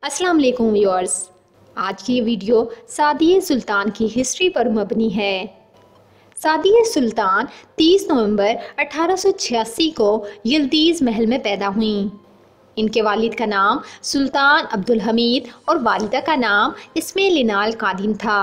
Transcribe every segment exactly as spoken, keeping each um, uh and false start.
अस्सलाम वालेकुम व्यूअर्स। आज की वीडियो सादिया सुल्तान की हिस्ट्री पर मबनी है। सादिया सुल्तान तीस नवंबर अठारह सौ छियासी को यल्दीज़ महल में पैदा हुईं। इनके वालिद का नाम सुल्तान अब्दुल हमीद और वालिदा का नाम इस्मेल लिनाल कादिम था।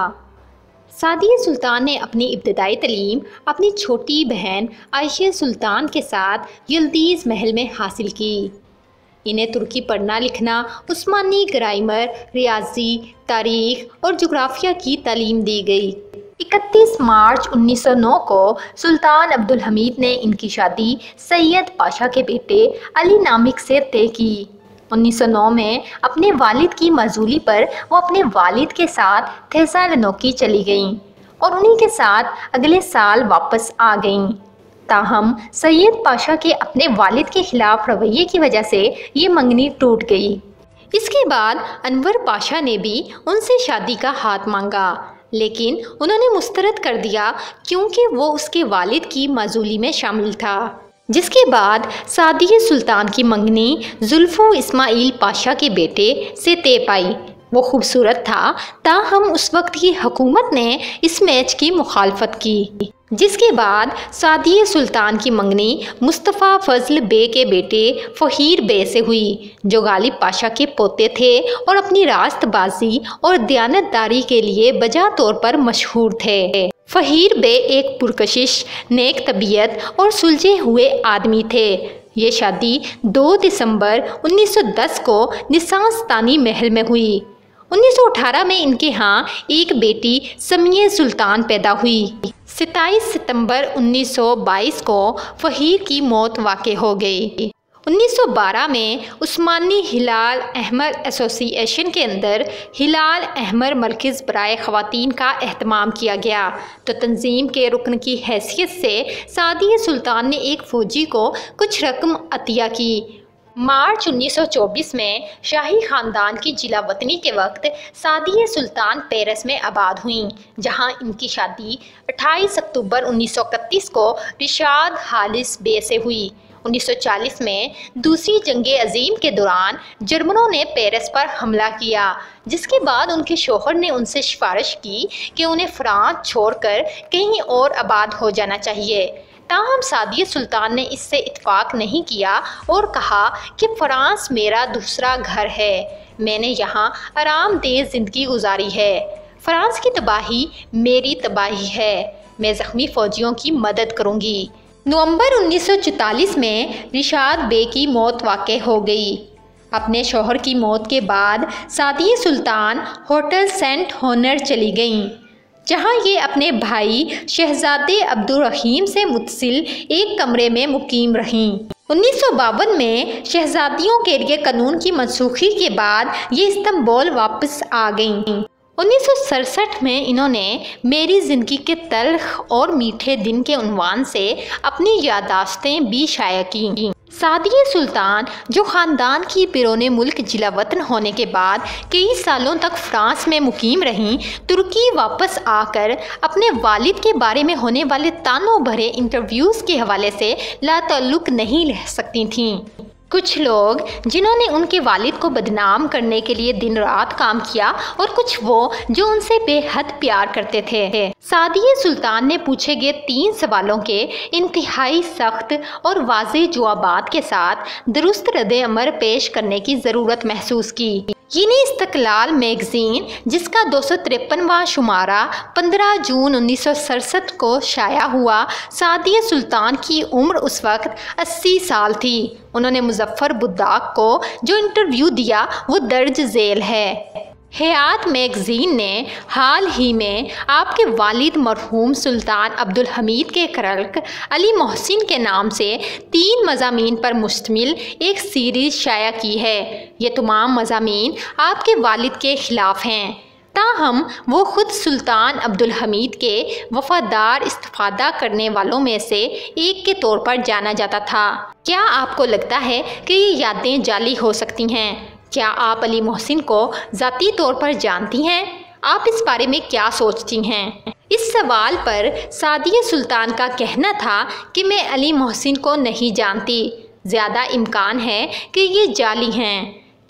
सादिया सुल्तान ने अपनी इब्तदाई तलीम अपनी छोटी बहन आयशा सुल्तान के साथ यल्दीज़ महल में हासिल की। इन्हें तुर्की पढ़ना लिखना, उस्मानी ग्रामर, रियाजी, तारीख और जोग्राफिया की तालीम दी गई। इकतीस मार्च उन्नीस सौ नौ को सुल्तान अब्दुल हमीद ने इनकी शादी सैयद पाशा के बेटे अली नामिक से तय की। उन्नीस सौ नौ में अपने वालिद की मजूली पर वो अपने वालिद के साथ थेसालनोकी चली गईं और उन्हीं के साथ अगले साल वापस आ गईं। ताहम सैयद पाशा के अपने वालिद के खिलाफ रवैये की वजह से ये मंगनी टूट गई। इसके बाद अनवर पाशा ने भी उनसे शादी का हाथ मांगा, लेकिन उन्होंने मुस्तरद कर दिया क्योंकि वो उसके वालिद की मजूली में शामिल था। जिसके बाद सादिया सुल्तान की मंगनी जुल्फो इस्माइल पाशा के बेटे से तय पाई। वो खूबसूरत था, ताहम उस वक्त की हुकूमत ने इस मैच की मुखालफत की। जिसके बाद सादिया सुल्तान की मंगनी मुस्तफ़ा फजल बे के बेटे फ़हीर बे से हुई, जो गालिब पाशा के पोते थे और अपनी रास्तबाजी और दयानतदारी के लिए बजा तौर पर मशहूर थे। फ़हीर बे एक पुरकशिश, नेक तबीयत और सुलझे हुए आदमी थे। ये शादी दो दिसंबर उन्नीस सौ दस को निसास्तानी महल में हुई। उन्नीस सौ अठारह में इनके यहाँ एक बेटी समिया सुल्तान पैदा हुई। सत्ताईस सितंबर उन्नीस सौ बाईस को फ़हीर की मौत वाक़ई हो गई। उन्नीस सौ बारह में उस्मानी हिलाल अहमर एसोसिएशन के अंदर हिलाल अहमर मरकज़ बराए ख़वातीन का एहतमाम किया गया, तो तंजीम के रुकन की हैसियत से सादिया सुल्तान ने एक फ़ौजी को कुछ रकम अतिया की। मार्च उन्नीस सौ चौबीस में शाही ख़ानदान की जिला वतनी के वक्त सादिया सुल्तान पेरिस में आबाद हुईं, जहां इनकी शादी अट्ठाईस अक्टूबर उन्नीस सौ इकतीस को रिशाद हालिस बे से हुई। उन्नीस सौ चालीस में दूसरी जंग अजीम के दौरान जर्मनों ने पेरिस पर हमला किया, जिसके बाद उनके शोहर ने उनसे सिफारिश की कि उन्हें फ्रांस छोड़कर कहीं और आबाद हो जाना चाहिए। ताहम सादिया सुल्तान ने इससे इत्फाक नहीं किया और कहा कि फ़्रांस मेरा दूसरा घर है, मैंने यहाँ आरामदेह ज़िंदगी गुजारी है। फ़्रांस की तबाही मेरी तबाही है, मैं ज़ख्मी फ़ौजियों की मदद करूँगी। नवंबर उन्नीस सौ चौतालीस में रिशाद बे की मौत वाक़ई हो गई। अपने शौहर की मौत के बाद Sadia Sultan hotel Saint Honore चली गईं, जहां ये अपने भाई शहजादे अब्दुल रहीम से मुत्सिल एक कमरे में मुकीम रहीं। उन्नीस सौ बावन में शहजादियों के लिए कानून की मनसूखी के बाद ये इस्तांबुल वापस आ गईं। उन्नीस सौ सड़सठ में इन्होंने मेरी ज़िंदगी के तल्ख और मीठे दिन के उन्वान से अपनी यादाश्तें भी शाया की। सादिया सुल्तान, जो ख़ानदान की बिरोने मुल्क जिला वतन होने के बाद कई सालों तक फ्रांस में मुकीम रहीं, तुर्की वापस आकर अपने वालिद के बारे में होने वाले तानों भरे इंटरव्यूज़ के हवाले से लाताल्लुक़ नहीं रह सकती थीं। कुछ लोग जिन्होंने उनके वालिद को बदनाम करने के लिए दिन रात काम किया, और कुछ वो जो उनसे बेहद प्यार करते थे। सादिया सुल्तान ने पूछे गए तीन सवालों के इंतहाई सख्त और वाज़ेह जवाबात के साथ दुरुस्त रद्द-ए-अमल पेश करने की ज़रूरत महसूस की। यीनी इस्तक़लाल मैगज़ीन, जिसका दो सौ तिरपनवां शुमारा पंद्रह जून उन्नीस सौ सड़सठ को शाया हुआ, सादिया सुल्तान की उम्र उस वक्त अस्सी साल थी। उन्होंने मुज़फ़्फ़र बुद्दाक को जो इंटरव्यू दिया वो दर्ज झेल है। हयात मैगज़ीन ने हाल ही में आपके वालिद मरहूम सुल्तान अब्दुल हमीद के क्लर्क अली मोहसिन के नाम से तीन मज़ामीन पर मुश्तमिल एक सीरीज़ शाया की है। ये तमाम मज़ामीन आपके वालिद के ख़िलाफ़ हैं, ताहम वो ख़ुद सुल्तान अब्दुल हमीद के वफ़ादार इस्तिफ़ादा करने वालों में से एक के तौर पर जाना जाता था। क्या आपको लगता है कि ये यादें जाली हो सकती हैं? क्या आप अली मोहसिन को ज़ाती तौर पर जानती हैं? आप इस बारे में क्या सोचती हैं? इस सवाल पर सादिया सुल्तान का कहना था कि मैं अली मोहसिन को नहीं जानती, ज़्यादा इम्कान है कि ये जाली हैं।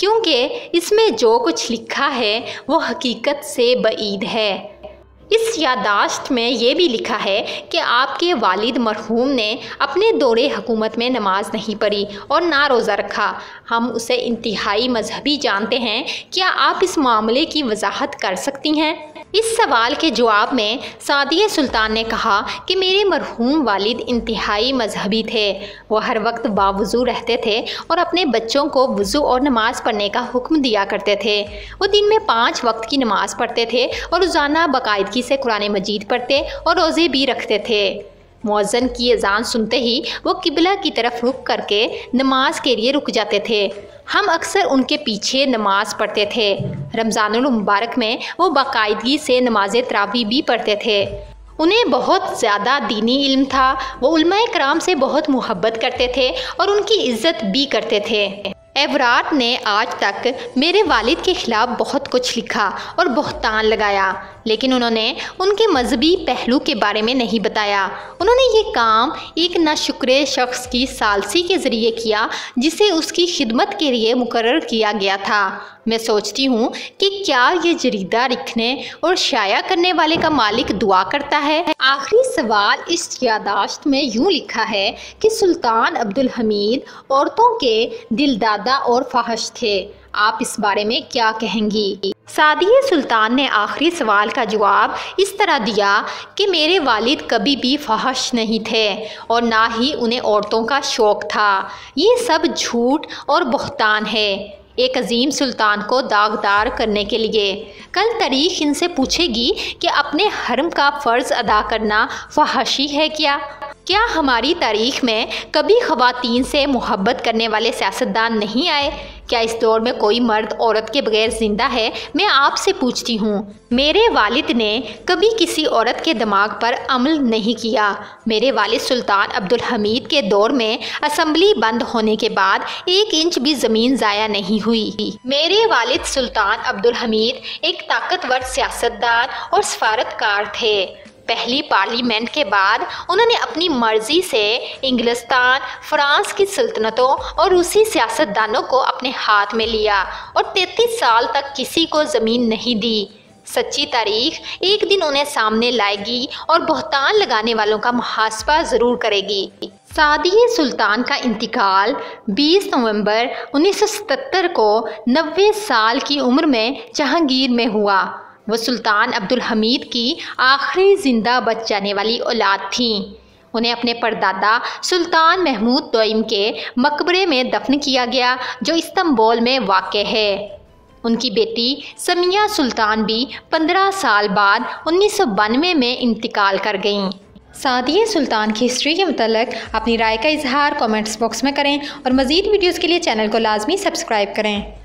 क्योंकि इसमें जो कुछ लिखा है वो हकीकत से बईद है। इस याददाश्त में ये भी लिखा है कि आपके वालिद मरहूम ने अपने दौरे हुकूमत में नमाज नहीं पढ़ी और ना रोज़ा रखा। हम उसे इंतहाई मजहबी जानते हैं। क्या आप इस मामले की वजाहत कर सकती हैं? इस सवाल के जवाब में सादिया सुल्तान ने कहा कि मेरे मरहूम वालिद इंतहाई मजहबी थे। वो हर वक्त बावुज़ू रहते थे और अपने बच्चों को वज़ू और नमाज़ पढ़ने का हुक्म दिया करते थे। वो दिन में पाँच वक्त की नमाज़ पढ़ते थे और रोज़ाना बाकायदगी से कुरान मजीद पढ़ते और रोज़े भी रखते थे। मुअज्जिन की अज़ान सुनते ही वो किबला की तरफ रुख करके नमाज के लिए रुक जाते थे। हम अक्सर उनके पीछे नमाज पढ़ते थे। रमज़ानुल मुबारक में वो बाकायदगी से नमाज तरावी भी पढ़ते थे। उन्हें बहुत ज़्यादा दीनी इल्म था। वो उलमाए कराम से बहुत मोहब्बत करते थे और उनकी इज़्ज़त भी करते थे। एवराट ने आज तक मेरे वालिद के ख़िलाफ़ बहुत कुछ लिखा और बहतान लगाया, लेकिन उन्होंने उनके मजहबी पहलू के बारे में नहीं बताया। उन्होंने ये काम एक नाशुक्र शख्स की सालसी के ज़रिए किया जिसे उसकी खिदमत के लिए मुकर्रर किया गया था। मैं सोचती हूँ कि क्या ये जरीदा लिखने और शाया करने वाले का मालिक दुआ करता है। आखिरी सवाल इस यादाश्त में यूँ लिखा है कि सुल्तान अब्दुल हमीद औरतों के दिलदादा और फाहश थे। आप इस बारे में क्या कहेंगी? सादिया सुल्तान ने आखिरी सवाल का जवाब इस तरह दिया कि मेरे वालिद कभी भी फहश नहीं थे और ना ही उन्हें औरतों का शौक़ था। ये सब झूठ और बहतान है एक अजीम सुल्तान को दागदार करने के लिए। कल तारीख इनसे पूछेगी कि अपने हरम का फ़र्ज़ अदा करना फहशी है क्या? क्या हमारी तारीख़ में कभी ख़वातीन से मोहब्बत करने वाले सियासतदान नहीं आए? क्या इस दौर में कोई मर्द औरत के बगैर ज़िंदा है? मैं आपसे पूछती हूँ। मेरे वालिद ने कभी किसी औरत के दिमाग पर अमल नहीं किया। मेरे वालिद सुल्तान अब्दुल हमीद के दौर में असम्बली बंद होने के बाद एक इंच भी ज़मीन ज़ाया नहीं हुई। मेरे वालिद सुल्तान अब्दुल हमीद एक ताकतवर सियासतदान और सफारतकार थे। पहली पार्लियामेंट के बाद उन्होंने अपनी मर्ज़ी से इंग्लिस्तान, फ्रांस की सल्तनतों और रूसी सियासतदानों को अपने हाथ में लिया और तैंतीस साल तक किसी को ज़मीन नहीं दी। सच्ची तारीख एक दिन उन्हें सामने लाएगी और बहतान लगाने वालों का मुहासबा ज़रूर करेगी। सादिया सुल्तान का इंतकाल बीस नवंबर उन्नीस सौ सतहत्तर को नब्बे साल की उम्र में जहांगीर में हुआ। वह सुल्तान अब्दुल हमीद की आखिरी ज़िंदा बच जाने वाली औलाद थीं। उन्हें अपने परदादा सुल्तान महमूद दोइम के मकबरे में दफन किया गया जो इस्तांबुल में वाक़ है। उनकी बेटी समिया सुल्तान भी पंद्रह साल बाद उन्नीस सौ बानवे में इंतकाल कर गईं। सादिया सुल्तान की हिस्ट्री के मुताल्लिक़ अपनी राय का इजहार कमेंट्स बॉक्स में करें और मज़ीद वीडियोज़ के लिए चैनल को लाजमी सब्सक्राइब करें।